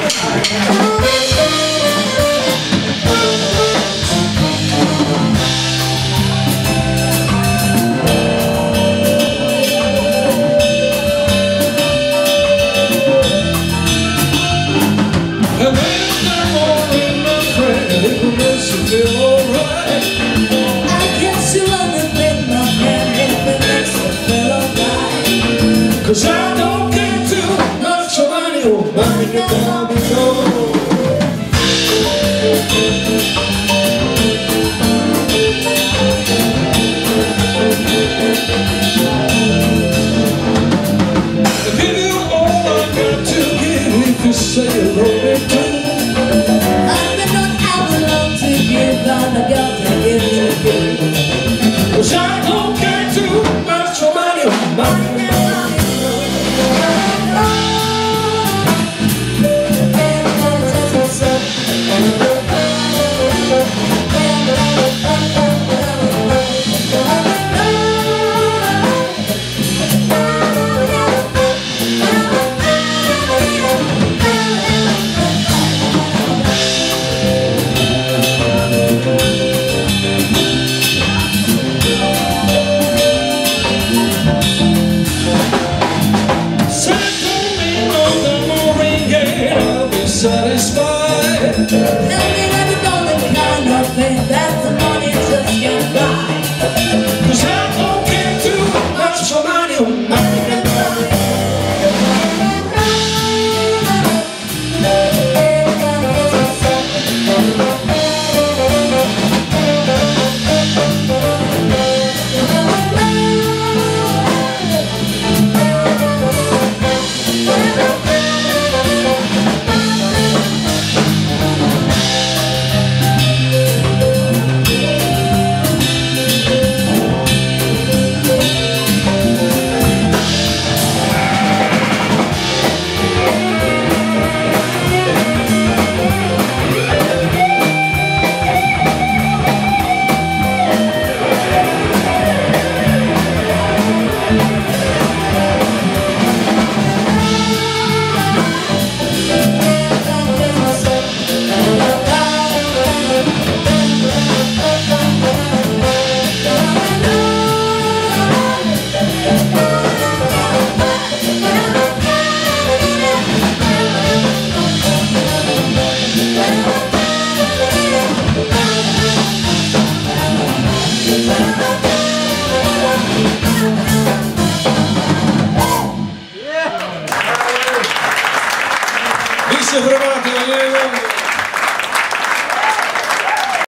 Cause I don't care too much about your money can tell me no. I give you all I got to give if you say you love me too. I've been not out alone to give, but I got to give to give. Cause I don't care too much about your money can tell me no. Satisfied. Tell me that you don't live kind of thing that the money just can't buy. Cause I don't care too much for money or money can buy. Dice Fromato,